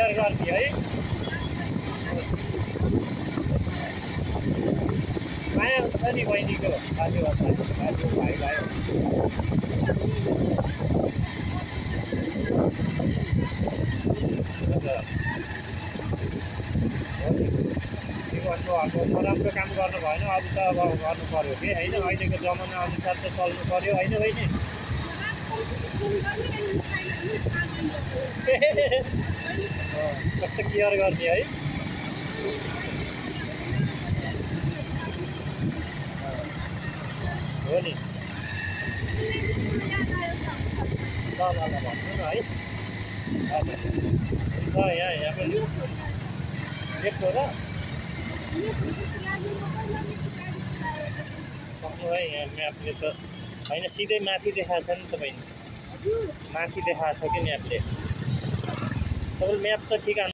Care गर्ने है। माया हुन्छ नि बहिनीको दाजुभाइ भाइलाई। अब नराम्रो काम गर्नु भएन, अब त अब गर्नु पर्यो कि होइन। अहिलेको जमाना अनुसार त चल्नु पर्यो होइन बहिनी। कस्तो केयर गर्ने है। हो नि। ल ल ल भन्नु न है। हजुर हुन्छ। यहाँ पनि यस्तो र सक्नु है। यहाँ म्यापले त होइन, सिधै माथि देखाएको छ नि त बहिनी, माथि देखाएको छ कि म्यापले। तपाईँले म्याप त ठिक